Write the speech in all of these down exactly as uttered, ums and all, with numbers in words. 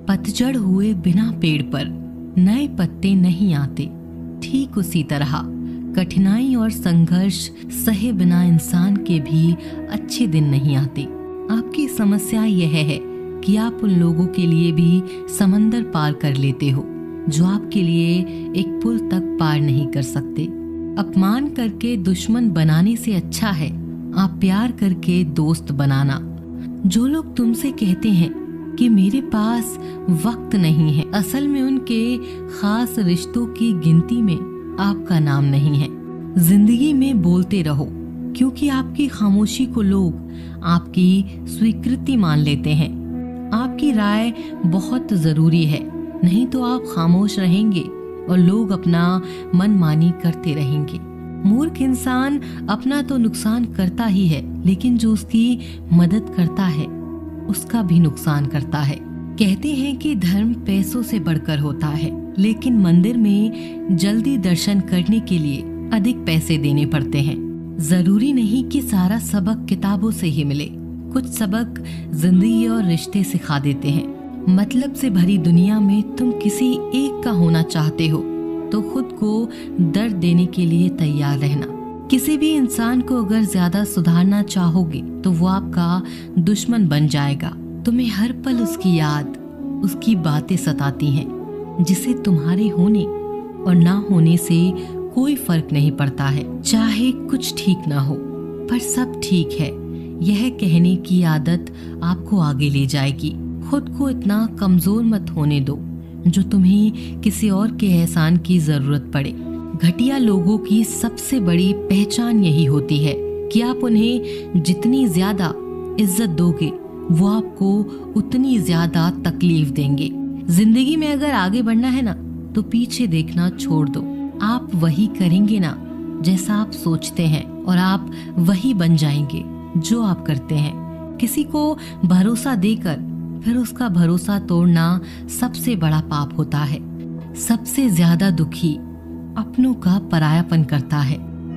पतझड़ हुए बिना पेड़ पर नए पत्ते नहीं आते, ठीक उसी तरह कठिनाई और संघर्ष सहे बिना इंसान के भी अच्छे दिन नहीं आते। आपकी समस्या यह है कि आप उन लोगों के लिए भी समंदर पार कर लेते हो जो आपके लिए एक पुल तक पार नहीं कर सकते। अपमान करके दुश्मन बनाने से अच्छा है आप प्यार करके दोस्त बनाना। जो लोग तुमसे कहते हैं कि मेरे पास वक्त नहीं है, असल में उनके खास रिश्तों की गिनती में आपका नाम नहीं है। जिंदगी में बोलते रहो क्योंकि आपकी खामोशी को लोग आपकी स्वीकृति मान लेते हैं। आपकी राय बहुत जरूरी है, नहीं तो आप खामोश रहेंगे और लोग अपना मनमानी करते रहेंगे। मूर्ख इंसान अपना तो नुकसान करता ही है, लेकिन जो उसकी मदद करता है उसका भी नुकसान करता है। कहते हैं कि धर्म पैसों से बढ़कर होता है, लेकिन मंदिर में जल्दी दर्शन करने के लिए अधिक पैसे देने पड़ते हैं। जरूरी नहीं कि सारा सबक किताबों से ही मिले, कुछ सबक जिंदगी और रिश्ते सिखा देते हैं। मतलब से भरी दुनिया में तुम किसी एक का होना चाहते हो तो खुद को दर्द देने के लिए तैयार रहना। किसी भी इंसान को अगर ज्यादा सुधारना चाहोगे तो वो आपका दुश्मन बन जाएगा। तुम्हें हर पल उसकी याद, उसकी बातें सताती हैं, जिसे तुम्हारे होने और ना होने से कोई फर्क नहीं पड़ता है। चाहे कुछ ठीक ना हो पर सब ठीक है, यह कहने की आदत आपको आगे ले जाएगी। खुद को इतना कमजोर मत होने दो जो तुम्हें किसी और के एहसान की जरूरत पड़े। घटिया लोगों की सबसे बड़ी पहचान यही होती है कि आप उन्हें जितनी ज्यादा इज्जत दोगे वो आपको उतनी ज्यादा तकलीफ देंगे। जिंदगी में अगर आगे बढ़ना है ना तो पीछे देखना छोड़ दो। आप वही करेंगे ना जैसा आप सोचते हैं और आप वही बन जाएंगे जो आप करते हैं। किसी को भरोसा देकर फिर उसका भरोसा तोड़ना सबसे बड़ा पाप होता है। सबसे ज्यादा दुखी अपनों का परायापन करता है।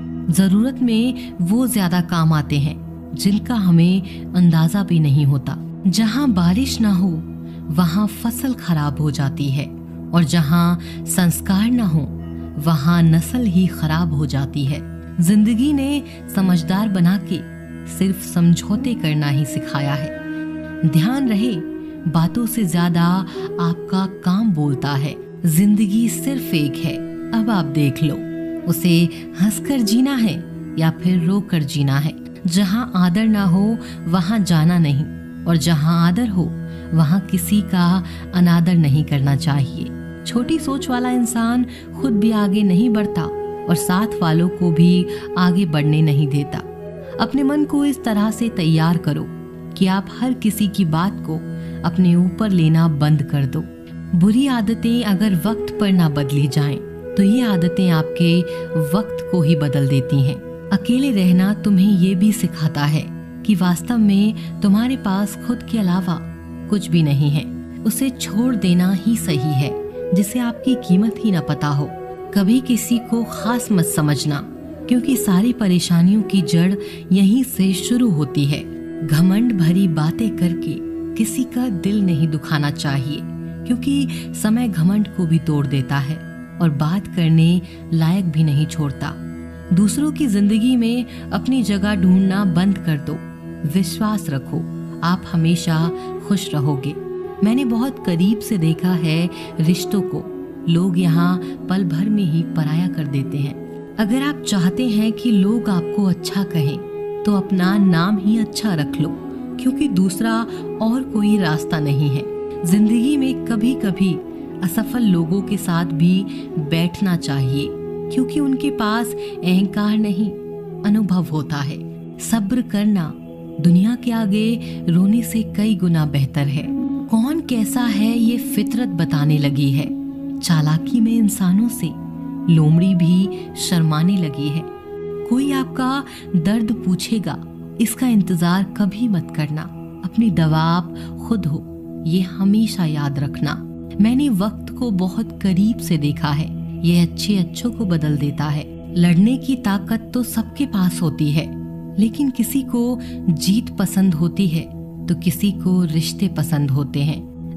जरूरत में वो ज्यादा काम आते हैं जिनका हमें अंदाजा भी नहीं होता। जहाँ बारिश ना हो वहाँ फसल खराब हो जाती है और जहाँ संस्कार ना हो वहाँ नस्ल ही खराब हो जाती है। जिंदगी ने समझदार बना के सिर्फ समझौते करना ही सिखाया है। ध्यान रहे बातों से ज्यादा आपका काम बोलता है। जिंदगी सिर्फ एक है, अब आप देख लो उसे हंसकर जीना है या फिर रोकर जीना है। जहाँ आदर ना हो वहाँ जाना नहीं और जहाँ आदर हो वहाँ किसी का अनादर नहीं करना चाहिए। छोटी सोच वाला इंसान खुद भी आगे नहीं बढ़ता और साथ वालों को भी आगे बढ़ने नहीं देता। अपने मन को इस तरह से तैयार करो कि आप हर किसी की बात को अपने ऊपर लेना बंद कर दो। बुरी आदतें अगर वक्त पर ना बदली जाएं, तो ये आदतें आपके वक्त को ही बदल देती हैं। अकेले रहना तुम्हें ये भी सिखाता है कि वास्तव में तुम्हारे पास खुद के अलावा कुछ भी नहीं है। उसे छोड़ देना ही सही है जिसे आपकी कीमत ही ना पता हो। कभी किसी को खास मत समझना क्योंकि सारी परेशानियों की जड़ यहीं से शुरू होती है। घमंड भरी बातें करके किसी का दिल नहीं दुखाना चाहिए क्योंकि समय घमंड को भी तोड़ देता है और बात करने लायक भी नहीं छोड़ता। दूसरों की जिंदगी में अपनी जगह ढूंढना बंद कर दो। विश्वास रखो, आप हमेशा खुश रहोगे। मैंने बहुत करीब से देखा है रिश्तों को लोग यहाँ पल भर में ही पराया कर देते हैं। अगर आप चाहते हैं कि लोग आपको अच्छा कहें तो अपना नाम ही अच्छा रख लो क्योंकि दूसरा और कोई रास्ता नहीं है। जिंदगी में कभी कभी असफल लोगों के साथ भी बैठना चाहिए क्योंकि उनके पास अहंकार नहीं अनुभव होता है। सब्र करना दुनिया के आगे रोने से कई गुना बेहतर है। कौन कैसा है ये फितरत बताने लगी है। चालाकी में इंसानों से लोमड़ी भी शर्माने लगी है। कोई आपका दर्द पूछेगा, इसका इंतजार कभी मत करना। अपनी दवा आप खुद हो, ये हमेशा याद रखना। मैंने वक्त को बहुत करीब से देखा है, ये अच्छे अच्छों को बदल देता है। लड़ने की ताकत तो सबके पास होती है, लेकिन किसी को जीत पसंद होती है तो किसी को रिश्ते पसंद होते हैं।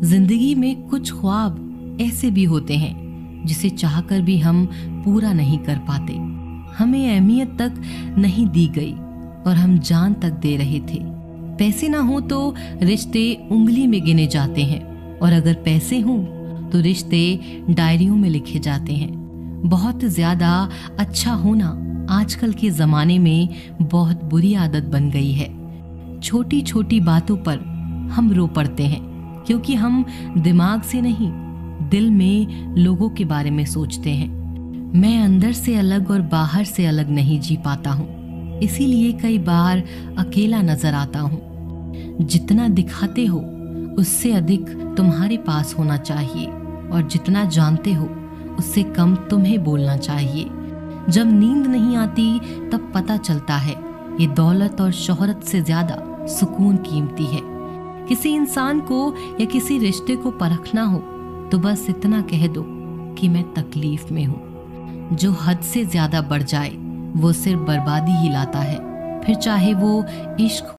जिंदगी में कुछ ख्वाब ऐसे भी होते हैं जिसे चाहकर भी हम पूरा नहीं कर पाते। हमें अहमियत तक नहीं दी गई और हम जान तक दे रहे थे। पैसे ना हो तो रिश्ते उंगली में गिने जाते हैं, और अगर पैसे हों तो रिश्ते डायरियों में लिखे जाते हैं। बहुत ज्यादा अच्छा होना आजकल के जमाने में बहुत बुरी आदत बन गई है। छोटी छोटी बातों पर हम रो पड़ते हैं, क्योंकि हम दिमाग से नहीं, दिल में लोगों के बारे में सोचते हैं। मैं अंदर से अलग और बाहर से अलग नहीं जी पाता हूँ, इसीलिए कई बार अकेला नजर आता हूँ। जितना दिखाते हो उससे अधिक तुम्हारे पास होना चाहिए, और जितना जानते हो उससे कम तुम्हें बोलना चाहिए। जब नींद नहीं आती तब पता चलता है ये दौलत और शोहरत से ज्यादा सुकून कीमती है। किसी इंसान को या किसी रिश्ते को परखना हो तो बस इतना कह दो कि मैं तकलीफ में हूँ। जो हद से ज्यादा बढ़ जाए वो सिर्फ बर्बादी ही लाता है, फिर चाहे वो इश्क